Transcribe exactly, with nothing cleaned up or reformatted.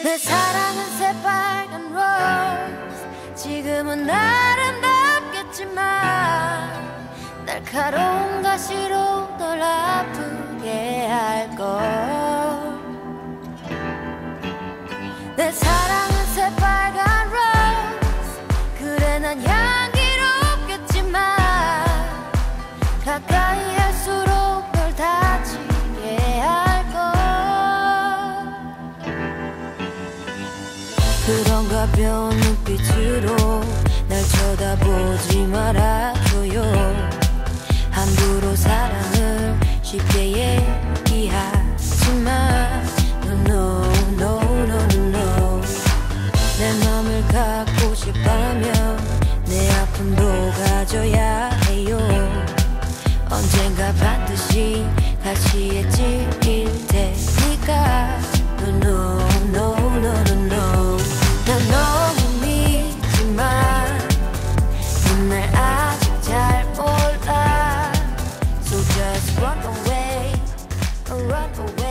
내 사랑은 새빨간 로즈 지금은 아름답겠지만 날카로운 가시로 널 아프게 할걸. 내 사랑은 새빨간 로즈 그래 난 향기롭겠지만 가까이 할수록 널 다치게 할걸. 그런 가벼운 눈빛으로 날 쳐다보지 말아줘요. 함부로 사랑을 쉽게 얘기하지만 No, no, no, no, no. 내 맘을 갖고 싶다면 내 아픔도 가져야 해요. 언젠가 반드시 가시해질 테니까 No, no, no, no, no, no. 난 너무 믿지만 넌 날 아직 잘 몰라. So just run away, run away.